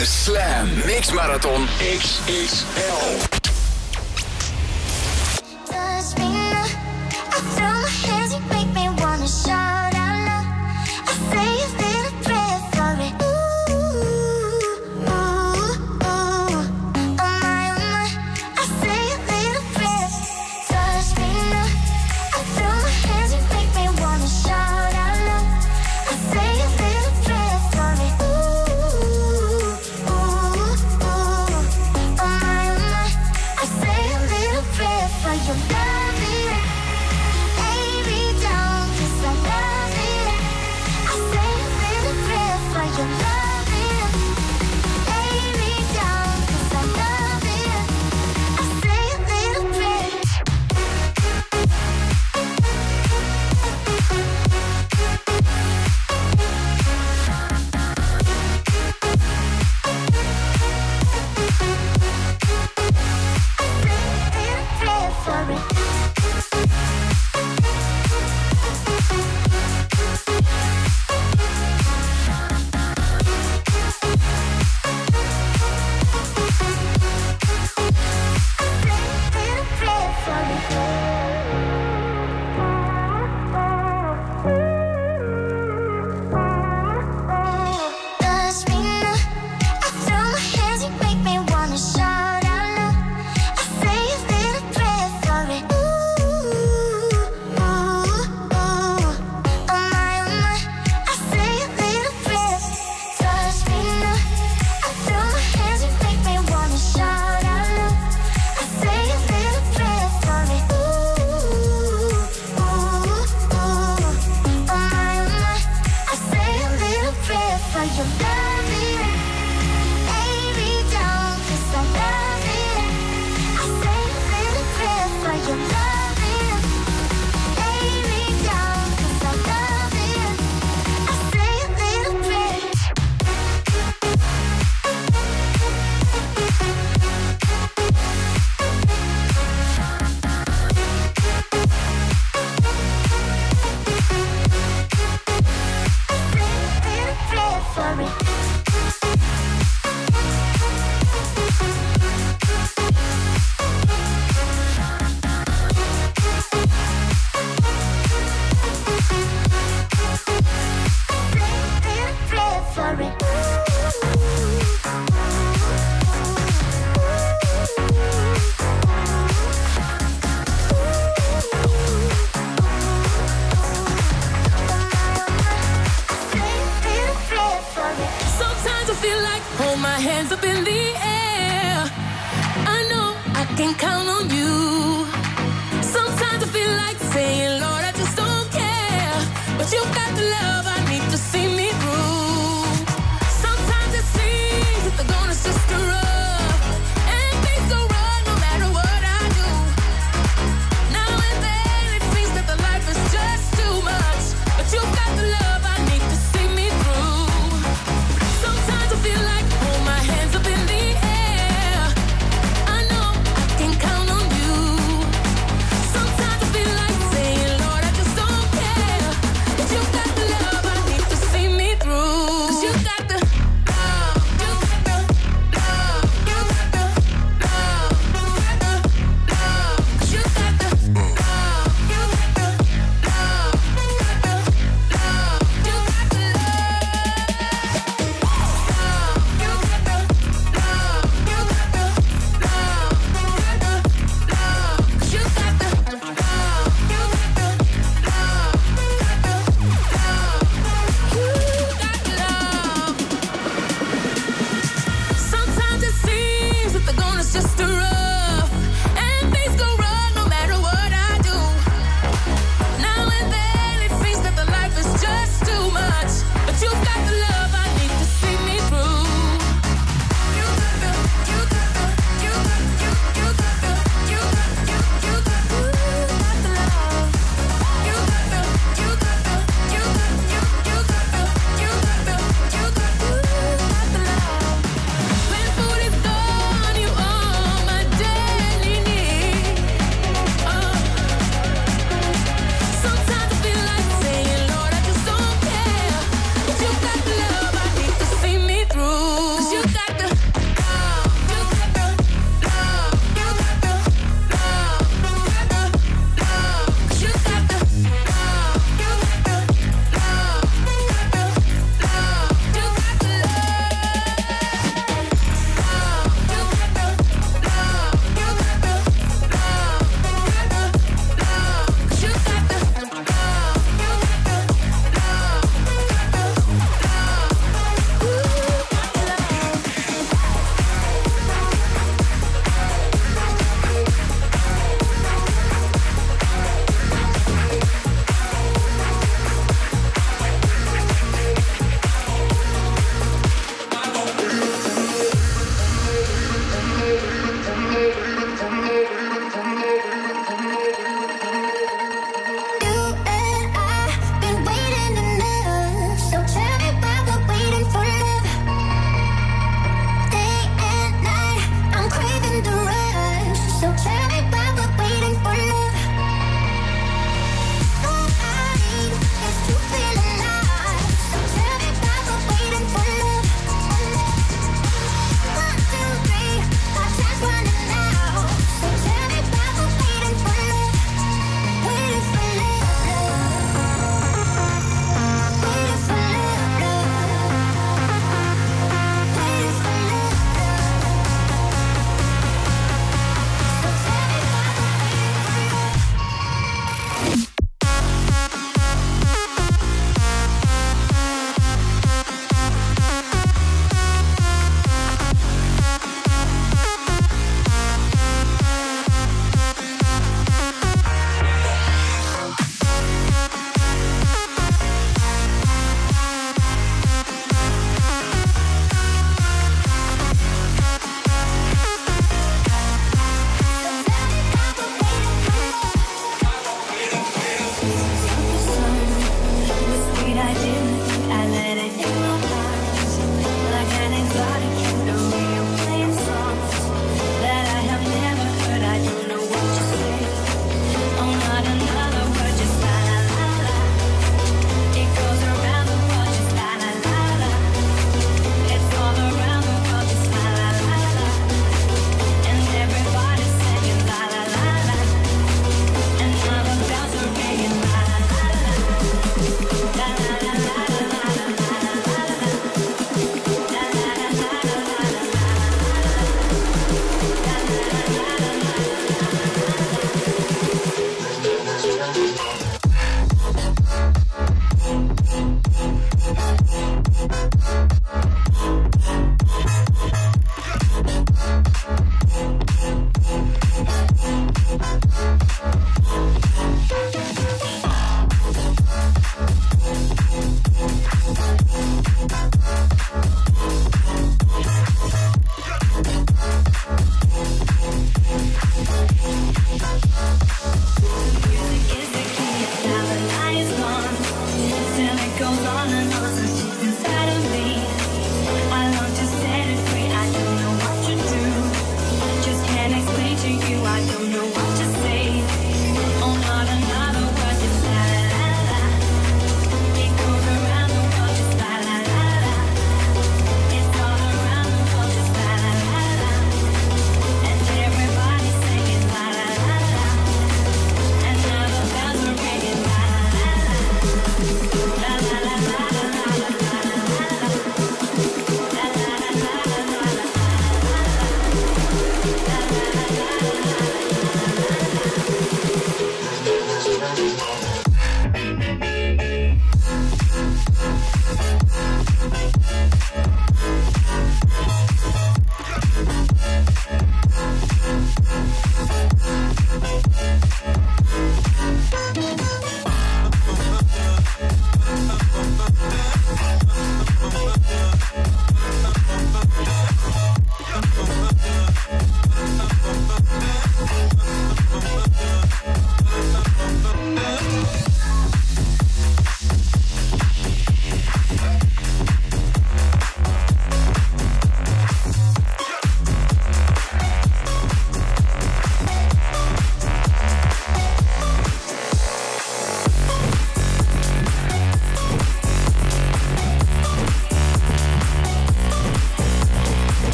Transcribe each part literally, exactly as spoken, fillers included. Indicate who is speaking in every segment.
Speaker 1: De Slam MixMarathon X X L.
Speaker 2: You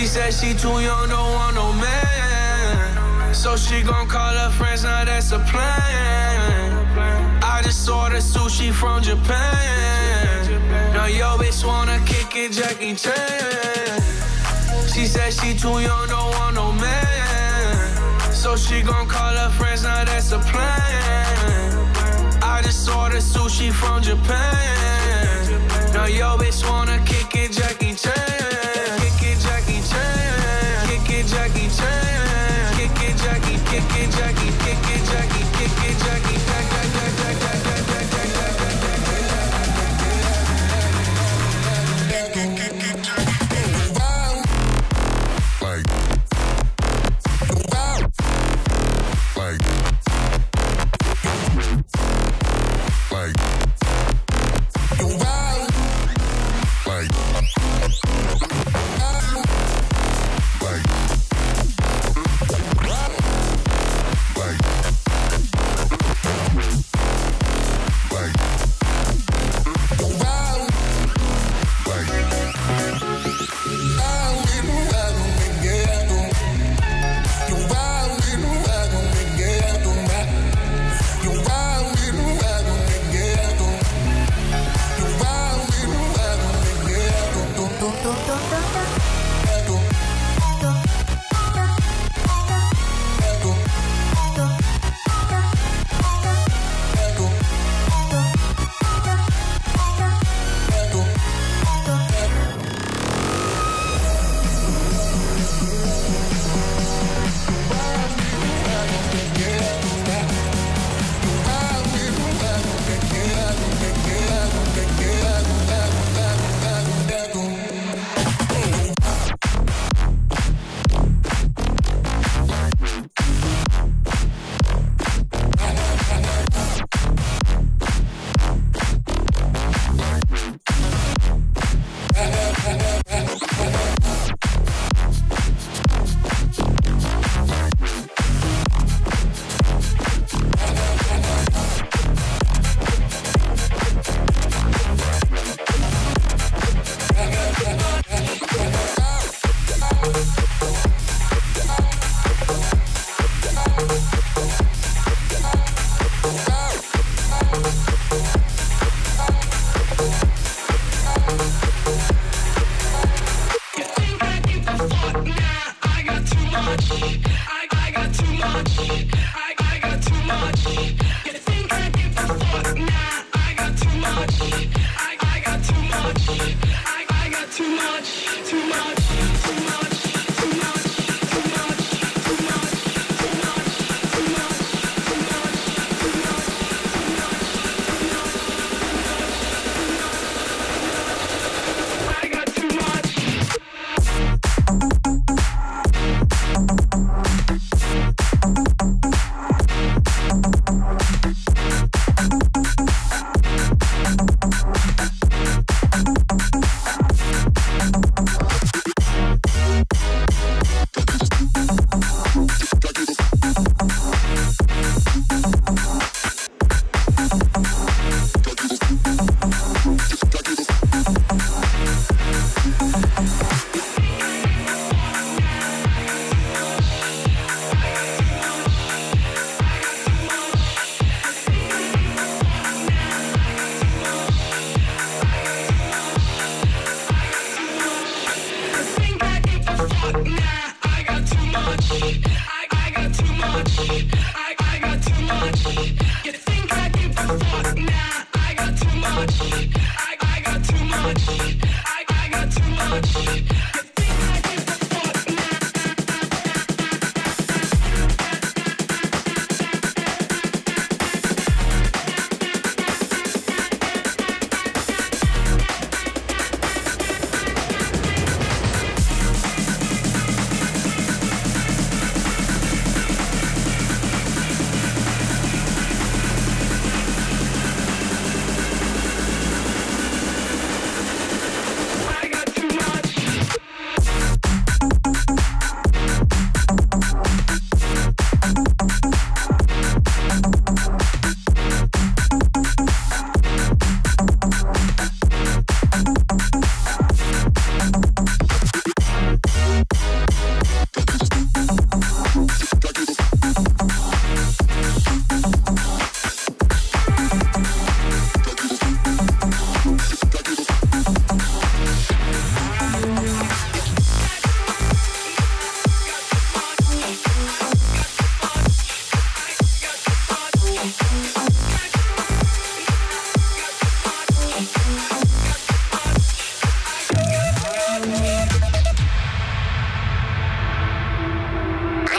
Speaker 2: She said she too young, don't want no man. So she gon' call her friends, now that's a plan. I just ordered sushi from Japan. Now yo bitch wanna kick it, Jackie Chan. She said she too young, don't want no man. So she gon' call her friends, now that's a plan. I just ordered sushi from Japan. Now yo bitch wanna kick it, Jackie Chan. Kick it, Jackie Chan. Kick it, Jackie Chan. Kick it, Jackie. Kick it, Jackie. Kick it, Jackie. Kick it, Jackie. Jack, jack, jack, jack, jack, jack, jack, jack,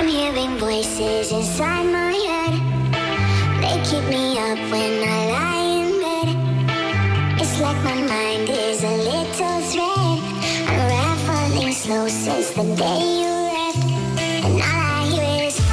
Speaker 3: I'm hearing voices inside my head. They keep me up when I lie in bed. It's like my mind is a little thread, unraveling slow since the day you left. And all I hear is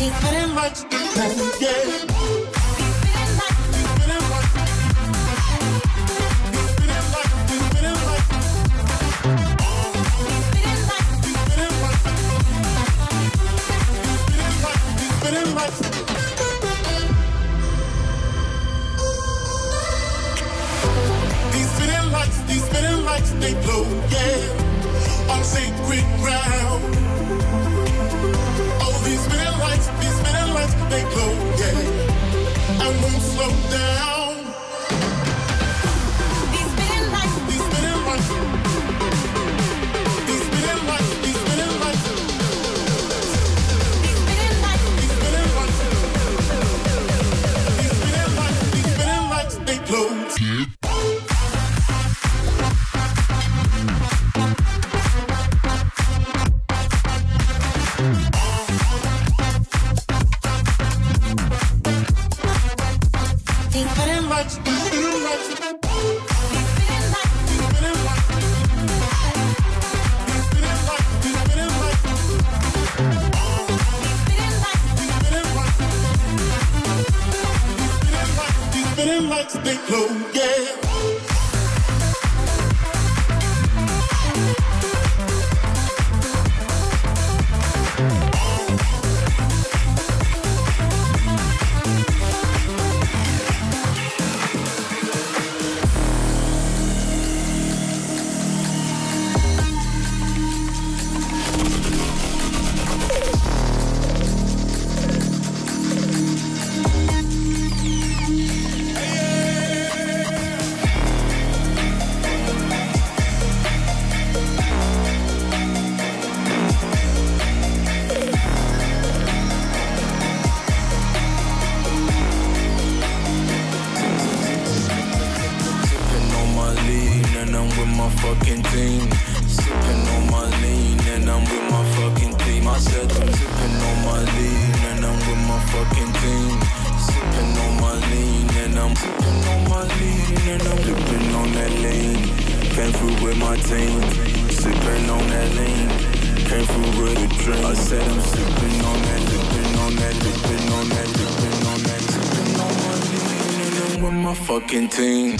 Speaker 4: These spinning lights, yeah. These spinning lights, they glow, yeah, on sacred ground. Oh, these spinning lights, these spinning lights, they glow, yeah, and won't slow down. These spinning lights, these spinning lights, these spinning lights, these spinning lights, these spinning lights, these spinning lights, these spinning lights, these spinning lights, they glow. They glow, yeah.
Speaker 2: Fucking team.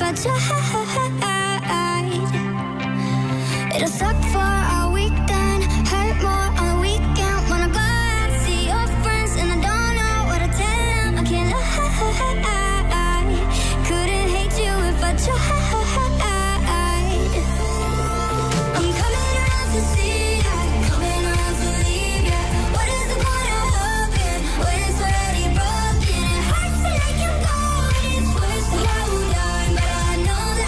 Speaker 3: I tried. It'll suck for a weekend, hurt more on the weekend. Wanna go out, see your friends, and I don't know what to tell them. I can't lie, couldn't hate you if I tried. I'm coming around to see ya, coming around to leave ya. What is the point of hoping when it's already broken? It hurts to let you go, and it's worse to hold on, but I know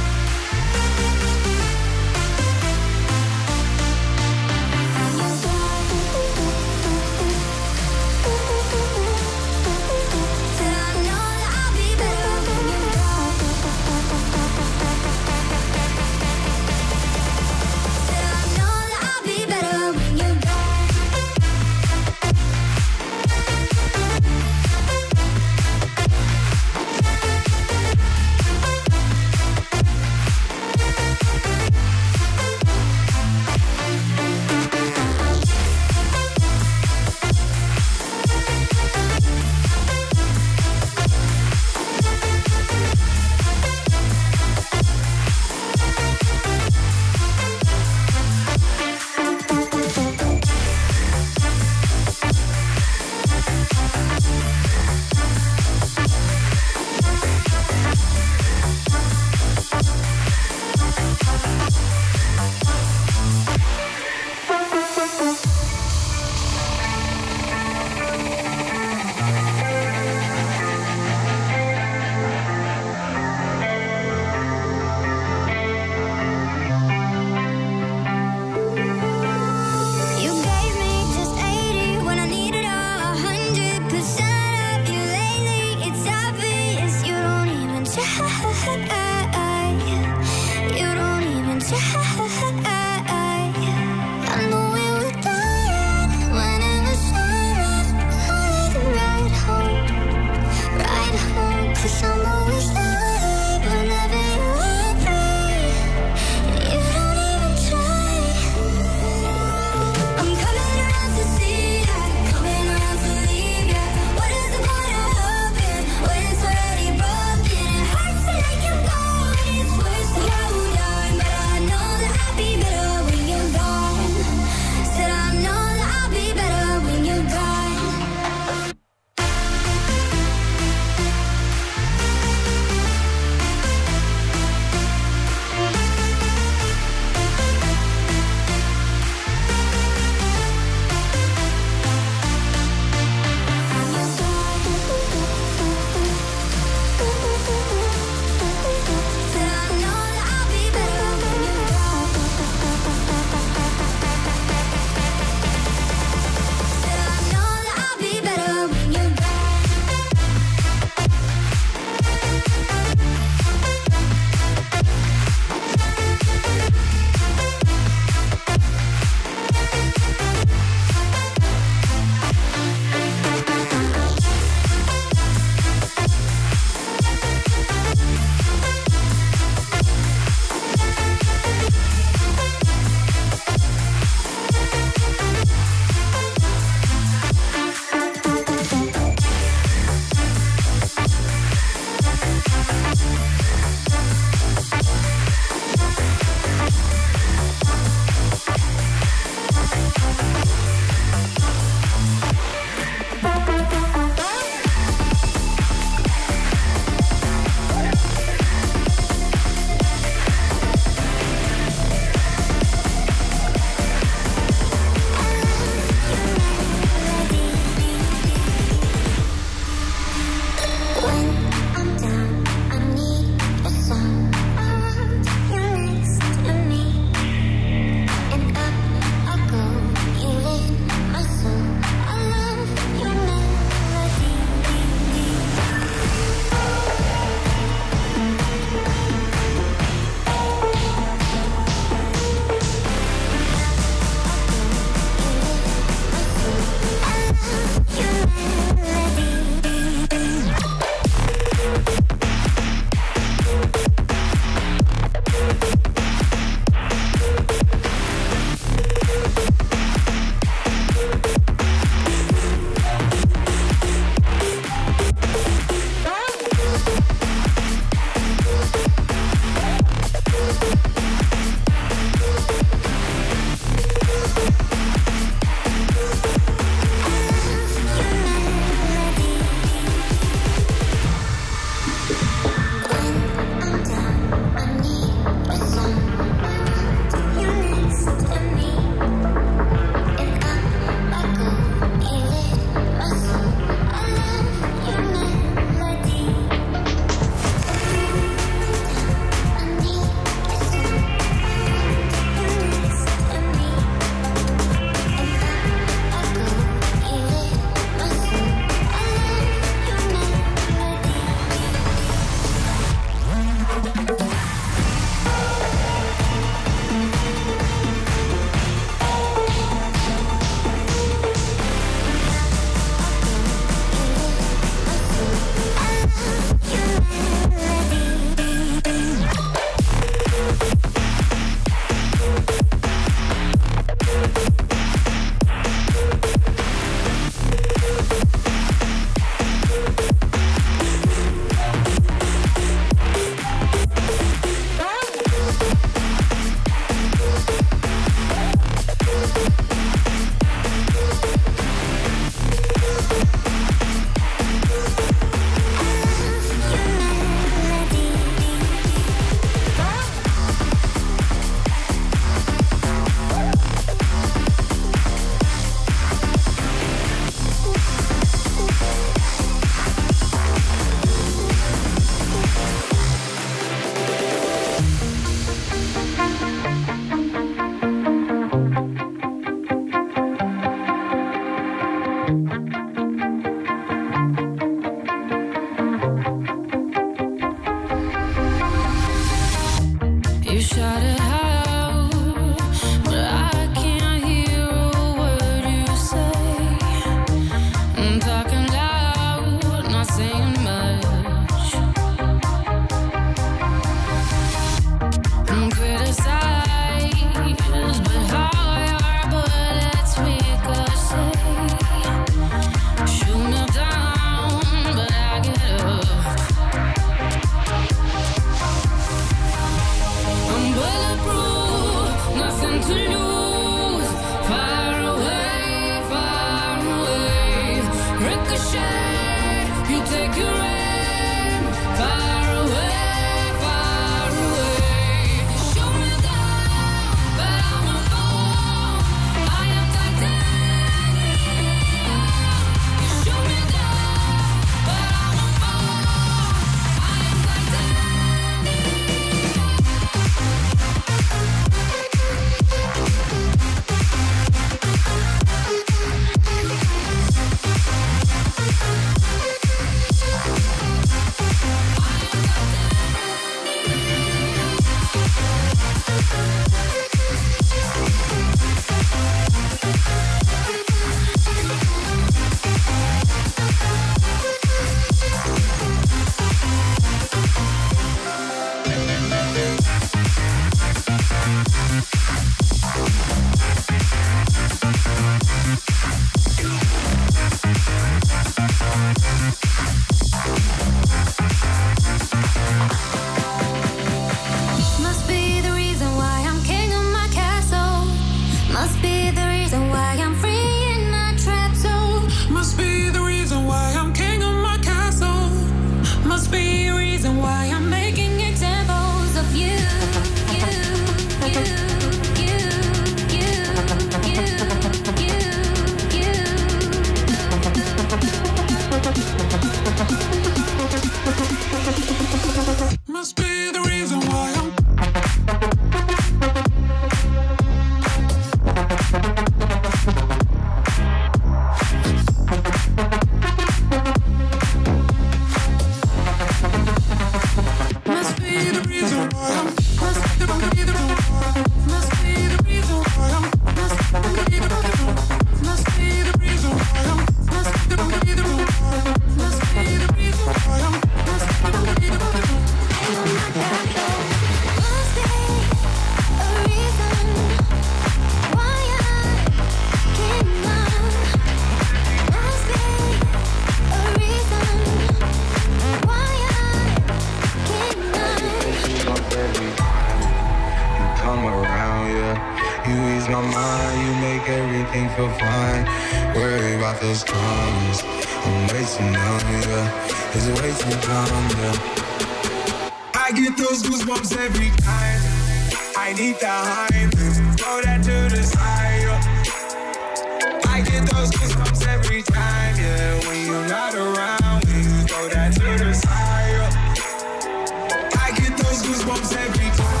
Speaker 2: my mind, you make everything feel fine. Worry about those comments, I'm way too numb, yeah. It's way too dumb, yeah. I get those goosebumps every time. I need the hype, throw that to the side, yeah. I get those goosebumps every time, yeah. When you're not around, when you throw that to the side, yeah. I get those goosebumps every time.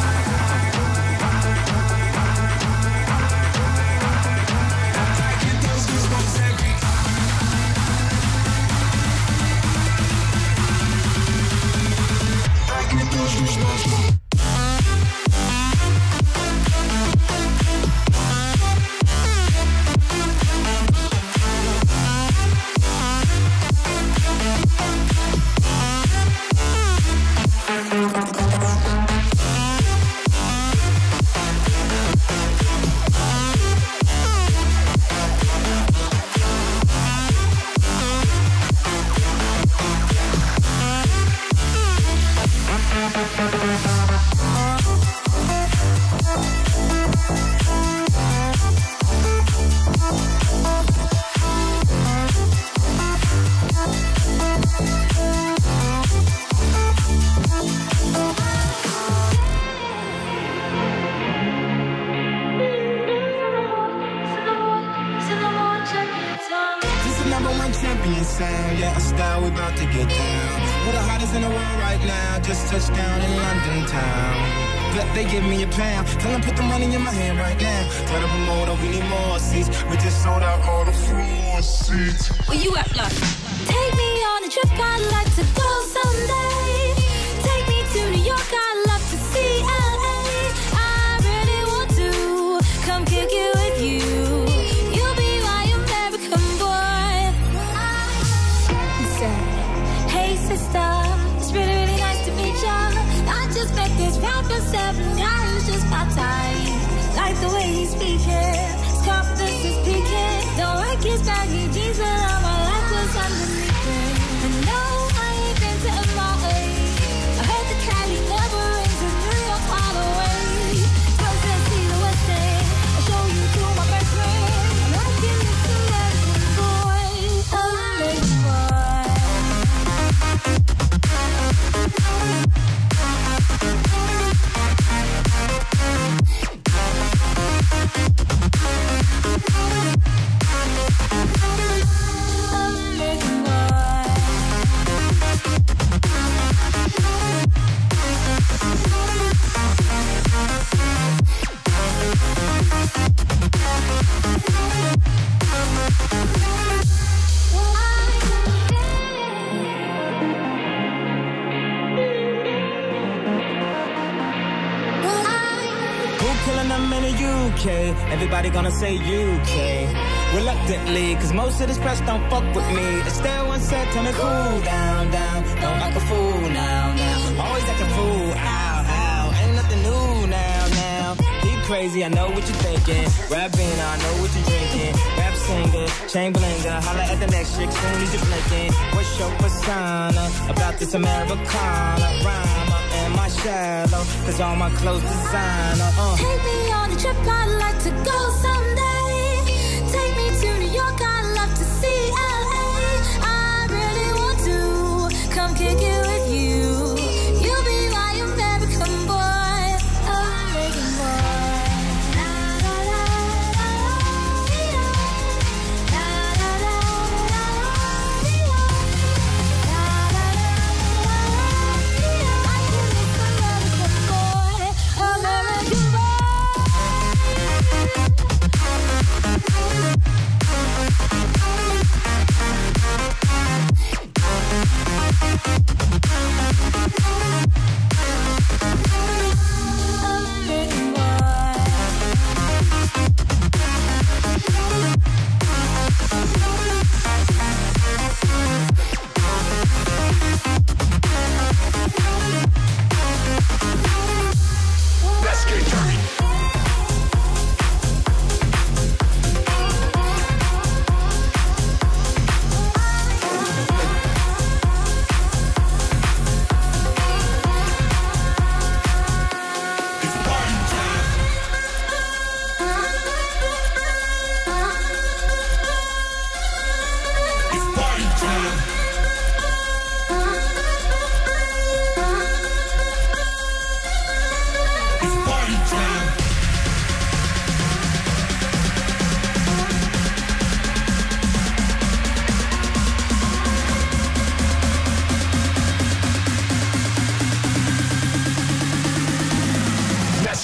Speaker 5: They give me a pound. Tell them put the money in my hand right now. Tell the promoter we need more seats. We just sold out all the floor seats.
Speaker 6: Where you at, like? Take me on a trip, I'd like to go someday. Take me to New York, I'd love to see L A. I really want to come kick it with you. You'll be my American boy. He said, hey sister, it's really, really nice to meet ya. I just met this rapper, seven guys, just my type. Like the way he's speaking, his confidence is peaking. Don't like his baggy jeans, but all my life was underneath it. And no, I ain't been to M I A. I heard the Cali never rings in New York all the way. Come and see the West End, I'll show you to my best friend. I'm liking this American boy, American boy.
Speaker 5: Everybody gonna say U K. Reluctantly, cause most of this press don't fuck with me. Estelle once said, tell me cool down, down. Don't act a fool now, now. Always act a fool, ow, ow. Ain't nothing new now, now. You crazy, I know what you're thinking. Rapping, I know what you're drinking. Rap singer, chain blinger. Holla at the next chick, soon as you're blinking. What's your persona about this Americana rhymer? Am I shallow? Cause all my clothes designer. Uh.
Speaker 6: Take me on a trip, I'd like to go someday. Take me to New York, I'd love to see L A. I really want to come kick it with you. You'll be my American boy, American boy. La la la la la la la la la I can make American boy, American boy.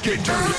Speaker 1: get dirty.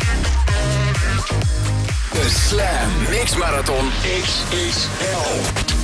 Speaker 1: MixMarathon X X L.